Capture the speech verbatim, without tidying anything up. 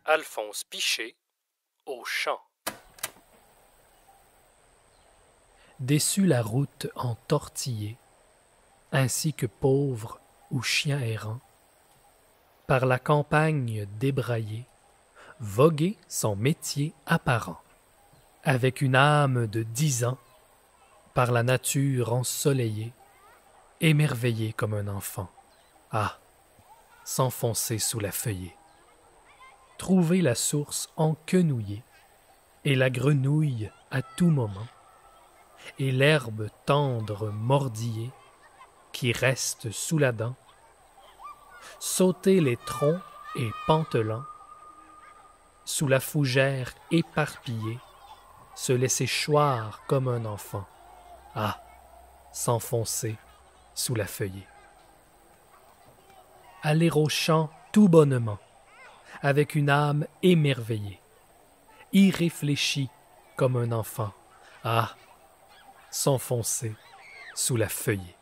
Alphonse Piché, au chant. Déçu la route entortillée, ainsi que pauvre ou chien errant, par la campagne débraillée, voguer son métier apparent, avec une âme de dix ans, par la nature ensoleillée, émerveillé comme un enfant, ah, s'enfoncer sous la feuillée, trouver la source enquenouillée, et la grenouille à tout moment, et l'herbe tendre mordillée qui reste sous la dent, sauter les troncs et pantelants, sous la fougère éparpillée, se laisser choir comme un enfant, ah, s'enfoncer sous la feuillée. Aller au champ tout bonnement, avec une âme émerveillée, irréfléchie comme un enfant, ah, s'enfoncer sous la feuillée.